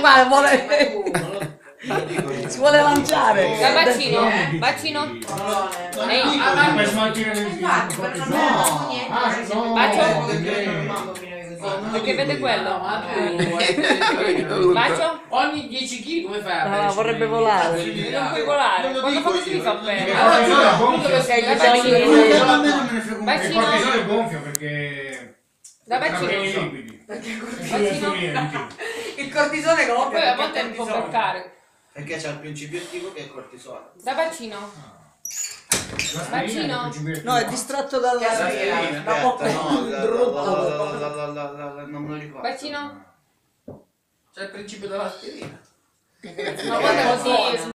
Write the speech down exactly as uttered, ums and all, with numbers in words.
qua, vuole... si vuole lanciare. Da bacino? Bacino? Ehi. Per smaltire le Infatti, per non No. niente. Ah, no. Bacio? Perché Perché vede quello. Bacio? Ogni dieci chili come fai a No, bere? vorrebbe volare. Non puoi volare. Quando fa così mi fa bene. Perché gli Da bacino? A me non me ne frega un Bacino? Il cortisone è gonfio perché... Da bacino? Perché i liquidi. Bacino? Il cortisone gonfia. Poi a volte mi può beccare. Perché c'è il principio attivo che è il cortisone. Da bacino? Bacino? No, è distratto dalla... Aspirina, da poco aspetta, no, la- brutto. la- la- la- la- la- la- la- non me lo ricordo. Bacino? C'è il principio dell'aspirina. Ma guarda così